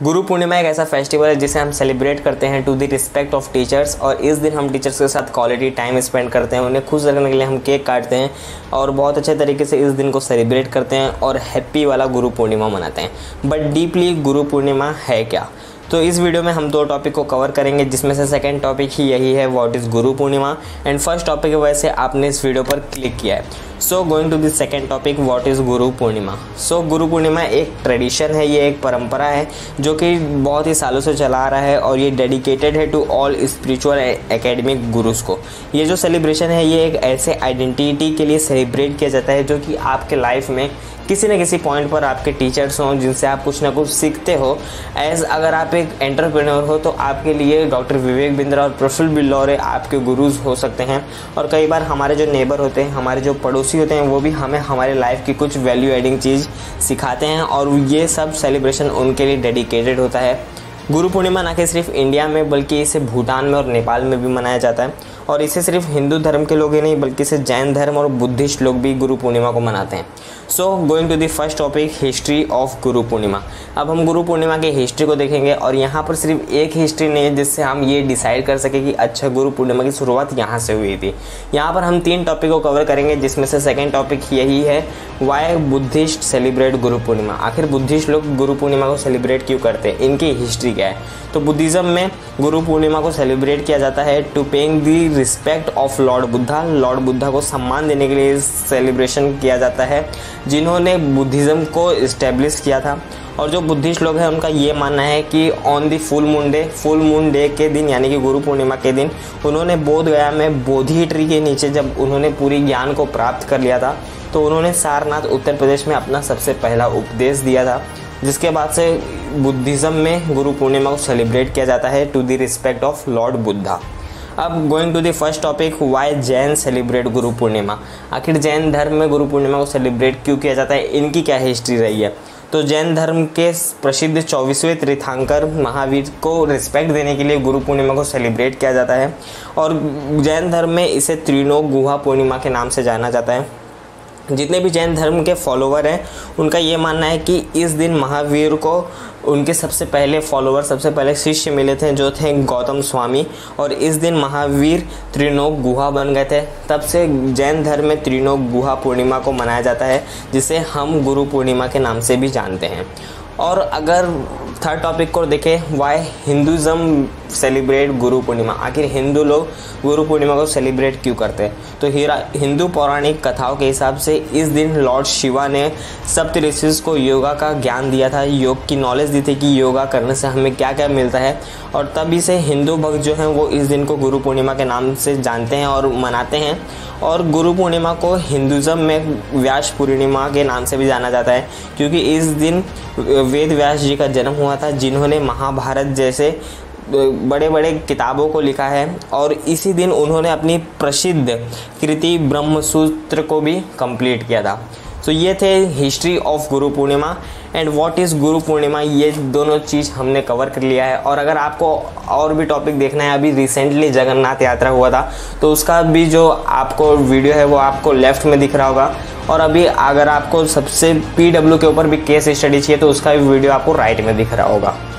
गुरु पूर्णिमा एक ऐसा फेस्टिवल है जिसे हम सेलिब्रेट करते हैं to the respect of teachers. और इस दिन हम टीचर्स के साथ क्वालिटी टाइम स्पेंड करते हैं, उन्हें खुश रखने के लिए हम केक काटते हैं और बहुत अच्छे तरीके से इस दिन को सेलिब्रेट करते हैं और हैप्पी वाला गुरु पूर्णिमा मनाते हैं। बट डीपली गुरु पूर्णिमा है क्या, तो इस वीडियो में हम दो टॉपिक को कवर करेंगे, जिसमें से सेकंड टॉपिक ही यही है, what is Guru Purnima, and first topic की वजह से आपने इस वीडियो पर क्लिक किया है। So going to the second topic, what is Guru Purnima. सो गुरु पूर्णिमा एक ट्रेडिशन है, ये एक परंपरा है जो कि बहुत ही सालों से चला आ रहा है और ये डेडिकेटेड है to all spiritual academic gurus को। ये जो सेलिब्रेशन है ये एक ऐसे आइडेंटिटी के लिए सेलिब्रेट किया जाता है जो कि आपके लाइफ में किसी न किसी पॉइंट पर आपके टीचर्स हों जिनसे आप कुछ ना कुछ सीखते हो। एज अगर आप एक एंटरप्रेन्योर हो तो आपके लिए डॉक्टर विवेक बिंद्रा और प्रफुल्ल बिल्लौरे आपके गुरुज हो सकते हैं। और कई बार हमारे जो नेबर होते हैं, हमारे जो पड़ोसी होते हैं, वो भी हमें हमारे लाइफ की कुछ वैल्यू एडिंग चीज़ सिखाते हैं और ये सब सेलिब्रेशन उनके लिए डेडिकेटेड होता है। गुरु पूर्णिमा ना कि सिर्फ इंडिया में बल्कि इसे भूटान में और नेपाल में भी मनाया जाता है और इसे सिर्फ हिंदू धर्म के लोग ही नहीं बल्कि इसे जैन धर्म और बुद्धिस्ट लोग भी गुरु पूर्णिमा को मनाते हैं। So going to the first topic, history of Guru Purnima. अब हम गुरु पूर्णिमा की हिस्ट्री को देखेंगे और यहाँ पर सिर्फ एक हिस्ट्री नहीं है जिससे हम ये डिसाइड कर सके कि अच्छा गुरु पूर्णिमा की शुरुआत यहाँ से हुई थी। यहाँ पर हम तीन टॉपिक को कवर करेंगे, जिसमें से सेकेंड टॉपिक यही है, Y Buddhist celebrate Guru Purnima. आखिर बुद्धिस्ट लोग गुरु पूर्णिमा को सेलिब्रेट क्यों करते हैं, इनकी हिस्ट्री क्या है। तो बुद्धिज़्म में गुरु पूर्णिमा को सेलिब्रेट किया जाता है to paying the respect of Lord Buddha. Lord Buddha को सम्मान देने के लिए सेलिब्रेशन किया जाता है, जिन्होंने बुद्धिज़्म को इस्टेब्लिश किया था। और जो बुद्धिस्ट लोग हैं उनका ये मानना है कि on the full moon day के दिन यानी कि गुरु पूर्णिमा के दिन उन्होंने बोध गया में बोधि ट्री के नीचे जब उन्होंने पूरी ज्ञान को प्राप्त कर लिया था तो उन्होंने सारनाथ उत्तर प्रदेश में अपना सबसे पहला उपदेश दिया था, जिसके बाद से बुद्धिज़्म में गुरु पूर्णिमा को सेलिब्रेट किया जाता है to the respect of Lord Buddha. अब going to the first topic, why Jain celebrate Guru Purnima. आखिर जैन धर्म में गुरु पूर्णिमा को सेलिब्रेट क्यों किया जाता है, इनकी क्या हिस्ट्री रही है। तो जैन धर्म के प्रसिद्ध 24वें तीर्थंकर महावीर को रिस्पेक्ट देने के लिए गुरु पूर्णिमा को सेलिब्रेट किया जाता है और जैन धर्म में इसे त्रिलोक गुहा पूर्णिमा के नाम से जाना जाता है। जितने भी जैन धर्म के फॉलोवर हैं उनका ये मानना है कि इस दिन महावीर को उनके सबसे पहले फॉलोवर, सबसे पहले शिष्य मिले थे जो थे गौतम स्वामी, और इस दिन महावीर त्रिलोक गुहा बन गए थे। तब से जैन धर्म में त्रिलोक गुहा पूर्णिमा को मनाया जाता है, जिसे हम गुरु पूर्णिमा के नाम से भी जानते हैं। और अगर थर्ड टॉपिक को देखें, वाई हिंदुज़्म सेलिब्रेट गुरु पूर्णिमा। आखिर हिंदू लोग गुरु पूर्णिमा को सेलिब्रेट क्यों करते हैं, तो हिंदू पौराणिक कथाओं के हिसाब से इस दिन लॉर्ड शिवा ने सप्त ऋषियों को योगा का ज्ञान दिया था, योग की नॉलेज दी थी कि योगा करने से हमें क्या क्या मिलता है। और तभी से हिंदू भक्त जो हैं वो इस दिन को गुरु पूर्णिमा के नाम से जानते हैं और मनाते हैं। और गुरु पूर्णिमा को हिंदुज़्म में व्यास पूर्णिमा के नाम से भी जाना जाता है, क्योंकि इस दिन वेद व्यास जी का जन्म हुआ था, जिन्होंने महाभारत जैसे बड़े बड़े किताबों को लिखा है। और इसी दिन उन्होंने अपनी प्रसिद्ध कृति ब्रह्मसूत्र को भी कंप्लीट किया था। तो ये थे history of Guru Purnima and what is Guru पूर्णिमा। ये दोनों चीज़ हमने कवर कर लिया है। और अगर आपको और भी टॉपिक देखना है, अभी रिसेंटली जगन्नाथ यात्रा हुआ था तो उसका भी जो आपको वीडियो है वो आपको लेफ्ट में दिख रहा होगा। और अभी अगर आपको सबसे PW के ऊपर भी केस स्टडी चाहिए तो उसका भी वीडियो आपको राइट में दिख रहा होगा।